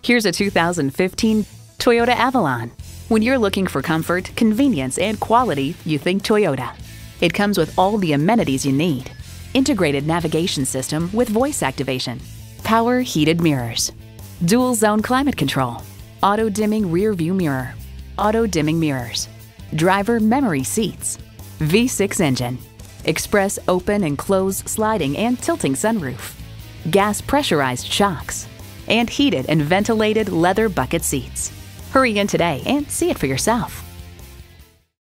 Here's a 2015 Toyota Avalon. When you're looking for comfort, convenience, and quality, you think Toyota. It comes with all the amenities you need. Integrated navigation system with voice activation, power heated mirrors, dual zone climate control, auto dimming rear view mirror, auto dimming mirrors, driver memory seats, V6 engine, express open and close sliding and tilting sunroof, gas pressurized shocks, and heated and ventilated leather bucket seats. Hurry in today and see it for yourself.